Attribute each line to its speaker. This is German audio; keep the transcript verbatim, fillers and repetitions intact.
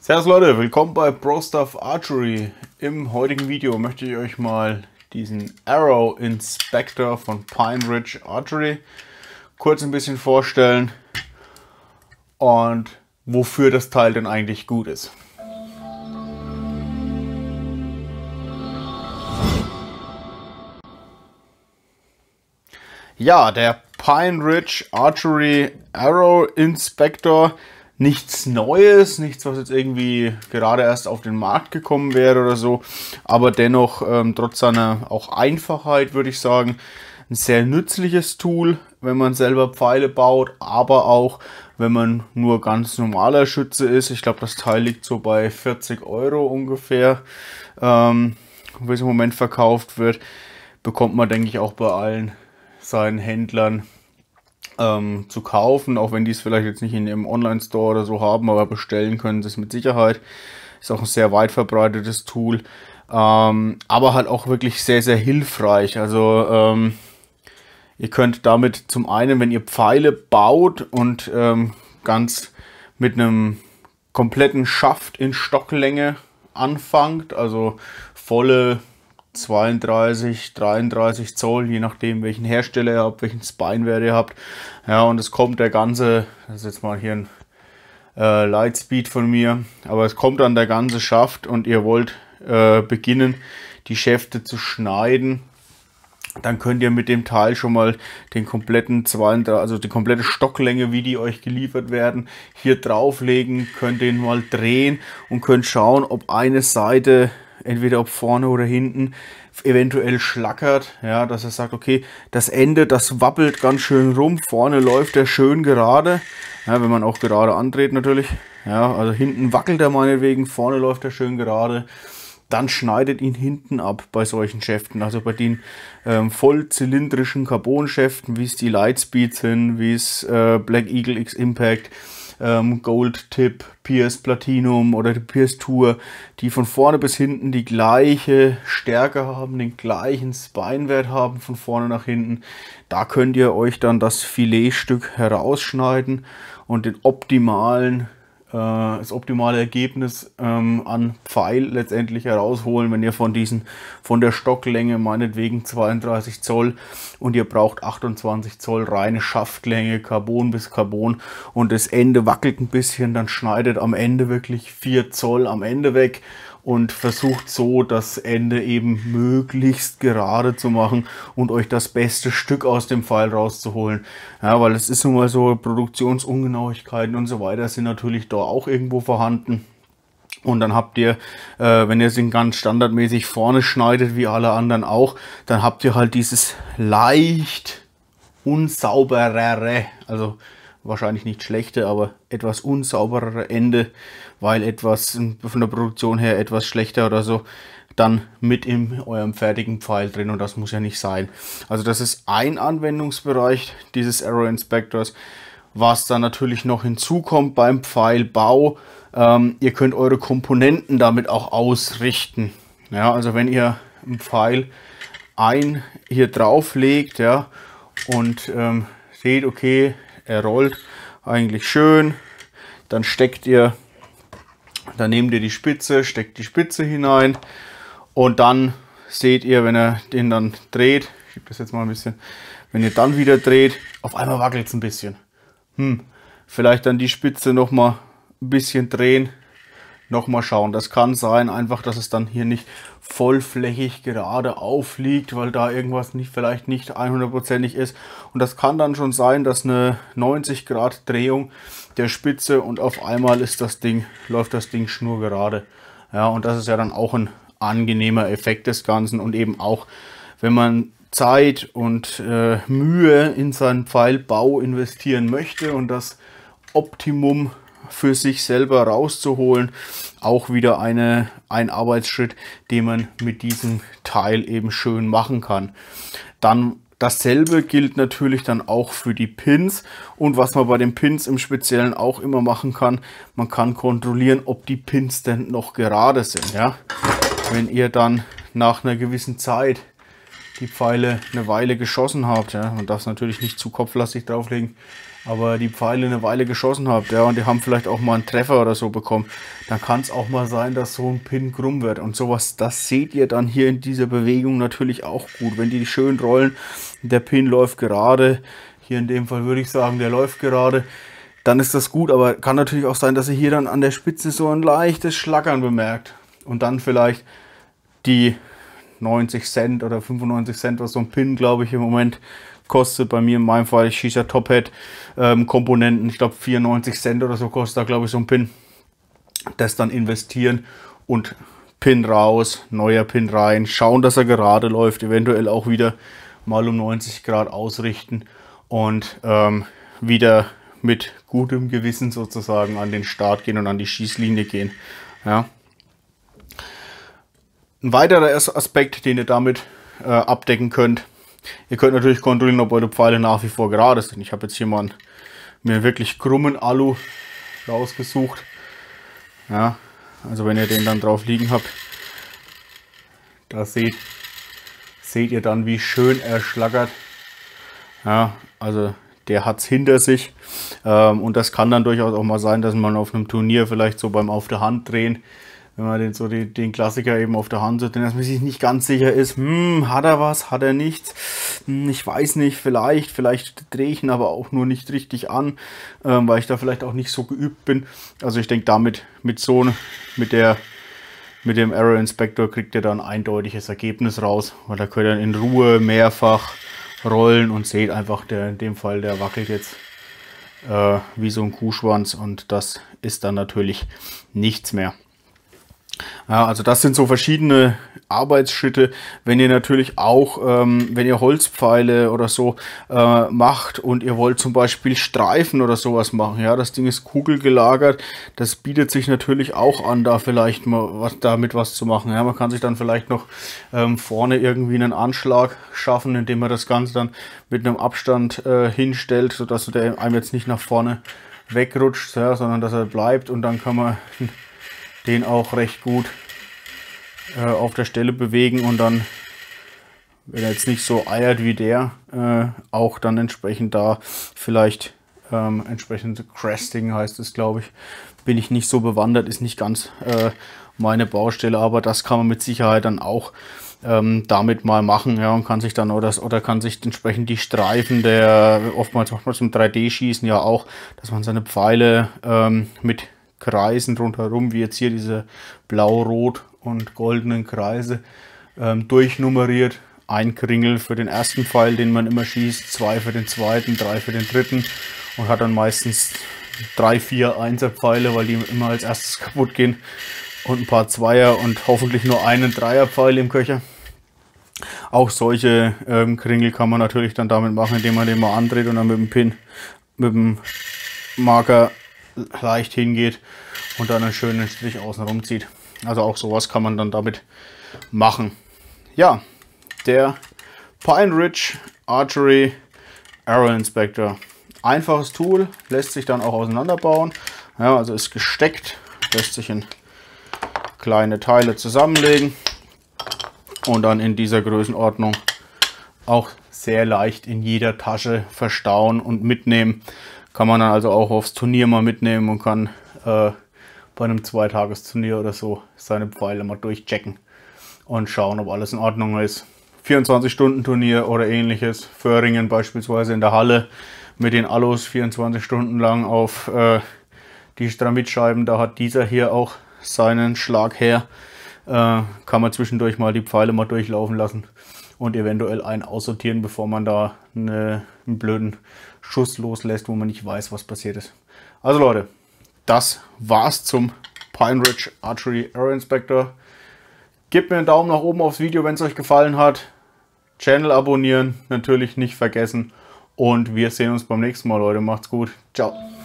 Speaker 1: Servus Leute, willkommen bei ProStuff Archery. Im heutigen Video möchte ich euch mal diesen Arrow Inspector von Pine Ridge Archery kurz ein bisschen vorstellen und wofür das Teil denn eigentlich gut ist. Ja, der Pine Ridge Archery Arrow Inspector. Nichts Neues, nichts, was jetzt irgendwie gerade erst auf den Markt gekommen wäre oder so, aber dennoch ähm, trotz seiner auch Einfachheit, würde ich sagen, ein sehr nützliches Tool, wenn man selber Pfeile baut, aber auch, wenn man nur ganz normaler Schütze ist. Ich glaube, das Teil liegt so bei vierzig Euro ungefähr, ähm, wie es im Moment verkauft wird. Bekommt man, denke ich, auch bei allen seinen Händlern Ähm, zu kaufen, auch wenn die es vielleicht jetzt nicht in ihrem Online-Store oder so haben, aber bestellen können sie es mit Sicherheit. Ist auch ein sehr weit verbreitetes Tool, ähm, aber halt auch wirklich sehr, sehr hilfreich. Also ähm, ihr könnt damit zum einen, wenn ihr Pfeile baut und ähm, ganz mit einem kompletten Schaft in Stocklänge anfangt, also volle zweiunddreißig, dreiunddreißig Zoll, je nachdem welchen Hersteller ihr habt, welchen Spinewert ihr habt. Ja, und es kommt der ganze, das ist jetzt mal hier ein äh, Lightspeed von mir, aber es kommt dann der ganze Schaft und ihr wollt äh, beginnen, die Schäfte zu schneiden. Dann könnt ihr mit dem Teil schon mal den kompletten zweiunddreißig, also die komplette Stocklänge, wie die euch geliefert werden, hier drauflegen, könnt den mal drehen und könnt schauen, ob eine Seite, entweder ob vorne oder hinten, eventuell schlackert, ja, dass er sagt, okay, das Ende, das wappelt ganz schön rum, vorne läuft er schön gerade, ja, wenn man auch gerade andreht natürlich, ja, also hinten wackelt er meinetwegen, vorne läuft er schön gerade, dann schneidet ihn hinten ab bei solchen Schäften, also bei den ähm, vollzylindrischen Carbon-Schäften, wie es die Lightspeed sind, wie es äh, Black Eagle X Impact, Gold Tip, Pierce Platinum oder die Pierce Tour, die von vorne bis hinten die gleiche Stärke haben, den gleichen Spinewert haben von vorne nach hinten. Da könnt ihr euch dann das Filetstück herausschneiden und den optimalen, äh, das optimale Ergebnis ähm, an Pfeil letztendlich herausholen, wenn ihr von diesen, von der Stocklänge meinetwegen zweiunddreißig Zoll und ihr braucht achtundzwanzig Zoll reine Schaftlänge, Carbon bis Carbon und das Ende wackelt ein bisschen, dann schneidet am Ende wirklich vier Zoll am Ende weg und versucht so das Ende eben möglichst gerade zu machen und euch das beste Stück aus dem Pfeil rauszuholen. Ja, weil es ist nun mal so, Produktionsungenauigkeiten und so weiter sind natürlich da auch irgendwo vorhanden. Und dann habt ihr, äh, wenn ihr es ganz standardmäßig vorne schneidet, wie alle anderen auch, dann habt ihr halt dieses leicht unsauberere, also wahrscheinlich nicht schlechte, aber etwas unsauberere Ende, weil etwas von der Produktion her etwas schlechter oder so, dann mit in eurem fertigen Pfeil drin und das muss ja nicht sein. Also das ist ein Anwendungsbereich dieses Arrow Inspectors. Was dann natürlich noch hinzukommt beim Pfeilbau, ähm, ihr könnt eure Komponenten damit auch ausrichten. Ja, also wenn ihr einen Pfeil ein hier drauf legt, ja, und ähm, seht, okay, er rollt eigentlich schön, dann steckt ihr, dann nehmt ihr die Spitze, steckt die Spitze hinein und dann seht ihr, wenn er den dann dreht, ich schiebe das jetzt mal ein bisschen, wenn ihr dann wieder dreht, auf einmal wackelt es ein bisschen. Hm, vielleicht dann die Spitze noch mal ein bisschen drehen, noch mal schauen. Das kann sein, einfach, dass es dann hier nicht vollflächig gerade aufliegt, weil da irgendwas nicht vielleicht nicht hundertprozentig ist. Und das kann dann schon sein, dass eine neunzig Grad Drehung der Spitze und auf einmal ist das Ding, läuft das Ding schnurgerade. Ja, und das ist ja dann auch ein angenehmer Effekt des Ganzen und eben auch, wenn man Zeit und äh, Mühe in seinen Pfeilbau investieren möchte und das Optimum für sich selber rauszuholen, auch wieder eine, ein Arbeitsschritt, den man mit diesem Teil eben schön machen kann. Dann dasselbe gilt natürlich dann auch für die Pins und was man bei den Pins im Speziellen auch immer machen kann, man kann kontrollieren, ob die Pins denn noch gerade sind. Ja? Wenn ihr dann nach einer gewissen Zeit die Pfeile eine Weile geschossen habt, ja, man darf es natürlich nicht zu kopflastig drauflegen, aber die Pfeile eine Weile geschossen habt, ja, und die haben vielleicht auch mal einen Treffer oder so bekommen, dann kann es auch mal sein, dass so ein Pin krumm wird. Und sowas, das seht ihr dann hier in dieser Bewegung natürlich auch gut. Wenn die schön rollen, der Pin läuft gerade, hier in dem Fall würde ich sagen, der läuft gerade, dann ist das gut. Aber kann natürlich auch sein, dass ihr hier dann an der Spitze so ein leichtes Schlackern bemerkt. Und dann vielleicht die neunzig Cent oder fünfundneunzig Cent, was so ein Pin, glaube ich, im Moment kostet. Bei mir in meinem Fall, ich schieße ja Top-Head-Komponenten, ähm, ich glaube vierundneunzig Cent oder so kostet da, glaube ich, so ein Pin. Das dann investieren und Pin raus, neuer Pin rein, schauen, dass er gerade läuft, eventuell auch wieder mal um neunzig Grad ausrichten und ähm, wieder mit gutem Gewissen sozusagen an den Start gehen und an die Schießlinie gehen. Ja. Ein weiterer Aspekt, den ihr damit äh, abdecken könnt, ihr könnt natürlich kontrollieren, ob eure Pfeile nach wie vor gerade sind. Ich habe jetzt hier mal einen, mir einen wirklich krummen Alu rausgesucht. Ja, also wenn ihr den dann drauf liegen habt, da seht, seht ihr dann, wie schön er schlackert. Ja, also der hat es hinter sich. Ähm, und das kann dann durchaus auch mal sein, dass man auf einem Turnier vielleicht so beim Auf der Hand drehen, wenn man den, so den, den Klassiker eben auf der Hand so, dass man sich nicht ganz sicher ist, hm, hat er was, hat er nichts, hm, ich weiß nicht, vielleicht, vielleicht drehe ich ihn aber auch nur nicht richtig an, ähm, weil ich da vielleicht auch nicht so geübt bin. Also ich denke, damit, mit so, mit der, mit dem Arrow Inspector kriegt ihr dann ein eindeutiges Ergebnis raus, weil da könnt ihr in Ruhe mehrfach rollen und seht einfach, der, in dem Fall, der wackelt jetzt äh, wie so ein Kuhschwanz und das ist dann natürlich nichts mehr. Ja, also das sind so verschiedene Arbeitsschritte. Wenn ihr natürlich auch, ähm, wenn ihr Holzpfeile oder so äh, macht und ihr wollt zum Beispiel Streifen oder sowas machen, ja, das Ding ist kugelgelagert, das bietet sich natürlich auch an, da vielleicht mal was damit was zu machen. Ja, man kann sich dann vielleicht noch ähm, vorne irgendwie einen Anschlag schaffen, indem man das Ganze dann mit einem Abstand äh, hinstellt, sodass der einem jetzt nicht nach vorne wegrutscht, ja, sondern dass er bleibt und dann kann man den auch recht gut äh, auf der Stelle bewegen und dann, wenn er jetzt nicht so eiert wie der, äh, auch dann entsprechend da vielleicht ähm, entsprechend Cresting heißt es, glaube ich. Bin ich nicht so bewandert, ist nicht ganz äh, meine Baustelle, aber das kann man mit Sicherheit dann auch ähm, damit mal machen, ja, und kann sich dann oder, oder kann sich entsprechend die Streifen der, oftmals macht man es im drei D Schießen ja auch, dass man seine Pfeile ähm, mit Kreisen rundherum, wie jetzt hier diese blau, rot und goldenen Kreise, ähm, durchnummeriert. Ein Kringel für den ersten Pfeil, den man immer schießt, zwei für den zweiten, drei für den dritten und hat dann meistens drei, vier Einser-Pfeile, weil die immer als erstes kaputt gehen und ein paar Zweier und hoffentlich nur einen Dreier-Pfeil im Köcher. Auch solche ähm, Kringel kann man natürlich dann damit machen, indem man den mal andreht und dann mit dem Pin, mit dem Marker leicht hingeht und dann einen schönen Strich außen rum zieht. Also auch sowas kann man dann damit machen. Ja, der Pine Ridge Archery Arrow Inspector. Einfaches Tool, lässt sich dann auch auseinanderbauen. Ja, also ist gesteckt, lässt sich in kleine Teile zusammenlegen und dann in dieser Größenordnung auch sehr leicht in jeder Tasche verstauen und mitnehmen. Kann man dann also auch aufs Turnier mal mitnehmen und kann äh, bei einem Zweitagesturnier oder so seine Pfeile mal durchchecken und schauen, ob alles in Ordnung ist. vierundzwanzig Stunden Turnier oder ähnliches. Föhringen beispielsweise in der Halle mit den Alus vierundzwanzig Stunden lang auf äh, die Stramitscheiben. Da hat dieser hier auch seinen Schlag her. Äh, kann man zwischendurch mal die Pfeile mal durchlaufen lassen und eventuell einen aussortieren, bevor man da eine, einen blöden Schuss loslässt, wo man nicht weiß, was passiert ist. Also Leute, das war's zum Pine Ridge Archery Arrow Inspector. Gebt mir einen Daumen nach oben aufs Video, wenn es euch gefallen hat. Channel abonnieren, natürlich nicht vergessen. Und wir sehen uns beim nächsten Mal, Leute. Macht's gut. Ciao.